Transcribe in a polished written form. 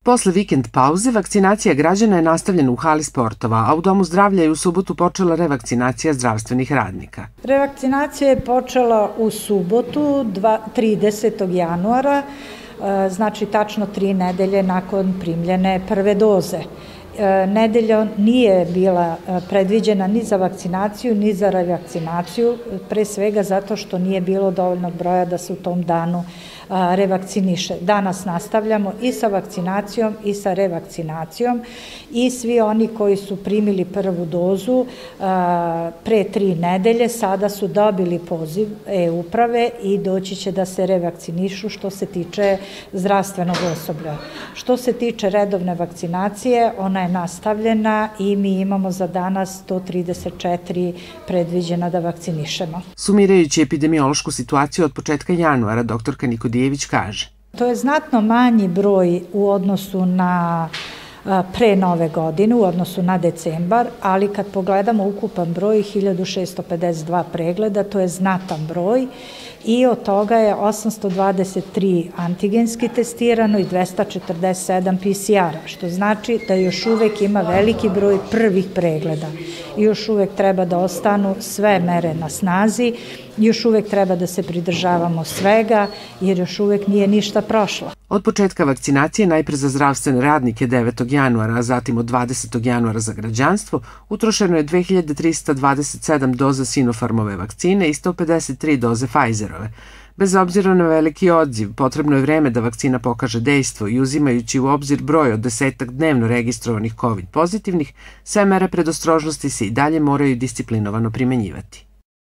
Posle vikend pauze, vakcinacija građana je nastavljena u hali sportova, a u Domu zdravlja je u subotu počela revakcinacija zdravstvenih radnika. Revakcinacija je počela u subotu, 30. januara, znači tačno 3 nedelje nakon primljene prve doze. Nedelja nije bila predviđena ni za vakcinaciju, ni za revakcinaciju, pre svega zato što nije bilo dovoljnog broja da se u tom danu revakciniše. Danas nastavljamo i sa vakcinacijom i sa revakcinacijom i svi oni koji su primili prvu dozu pre 3 nedelje sada su dobili poziv e-uprave i doći će da se revakcinišu što se tiče zdravstvenog osoblja. Što se tiče redovne vakcinacije, ona je nastavljena i mi imamo za danas 134 predviđena da vakcinišemo. Sumirajući epidemiološku situaciju od početka januara, doktorka Nikodijević kaže: To je znatno manji broj u odnosu na pre nove godine, u odnosu na decembar, ali kad pogledamo ukupan broj 1652 pregleda, to je znatan broj i od toga je 823 antigenski testirano i 247 PCR-a, što znači da još uvek ima veliki broj prvih pregleda. I još uvek treba da ostanu sve mere na snazi, još uvek treba da se pridržavamo svega, jer još uvek nije ništa prošlo. Od početka vakcinacije, najpre za zdravstvene radnike 9. januara, a zatim od 20. januara za građanstvo, utrošeno je 2327 doza Sinopharmove vakcine i 153 doze Pfizerove. Bez obzira na veliki odziv, potrebno je vreme da vakcina pokaže dejstvo i uzimajući u obzir broj od 10-ak dnevno registrovanih COVID pozitivnih, sve mere predostrožnosti se i dalje moraju disciplinovano primenjivati.